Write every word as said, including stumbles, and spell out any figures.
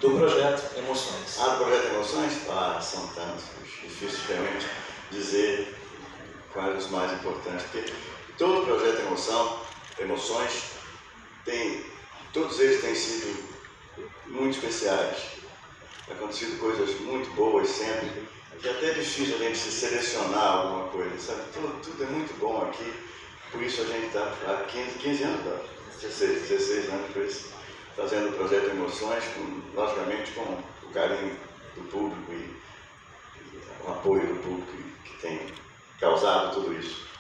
Do projeto Emoções. Ah, do projeto Emoções? Ah, são tantos. Difícil realmente dizer quais os mais importantes, porque todo projeto Emoção, Emoções, tem, todos eles têm sido muito especiais. Acontecido coisas muito boas sempre, que até é difícil a gente se selecionar alguma coisa, sabe? Tudo, tudo é muito bom aqui, por isso a gente está há quinze, quinze anos, dezesseis, dezesseis anos por isso, fazendo o projeto Emoções, com, logicamente com o carinho do público e o apoio do público que tem causado tudo isso.